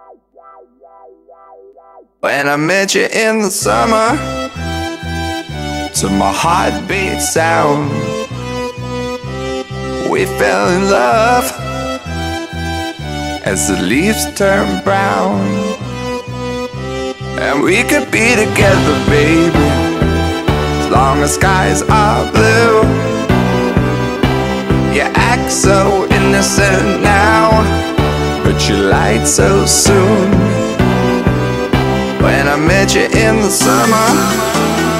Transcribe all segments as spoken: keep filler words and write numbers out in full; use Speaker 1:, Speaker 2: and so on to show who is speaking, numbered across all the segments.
Speaker 1: When I met you in the summer, to my heartbeat sound, we fell in love as the leaves turn brown. And we could be together, baby, as long as skies are blue. You act so innocent now, but you lied so soon. When I met you in the summer,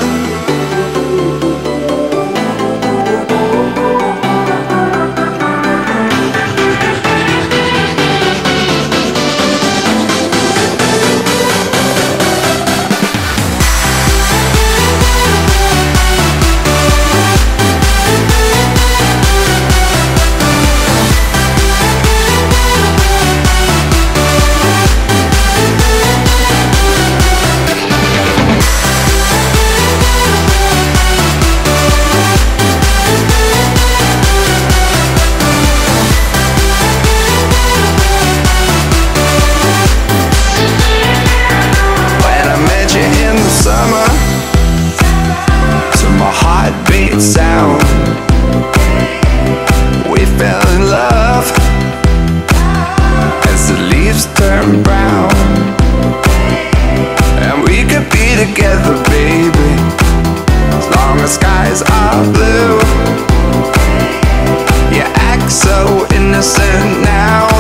Speaker 1: sound, we fell in love as the leaves turn brown. And we could be together, baby, as long as skies are blue. You act so innocent now,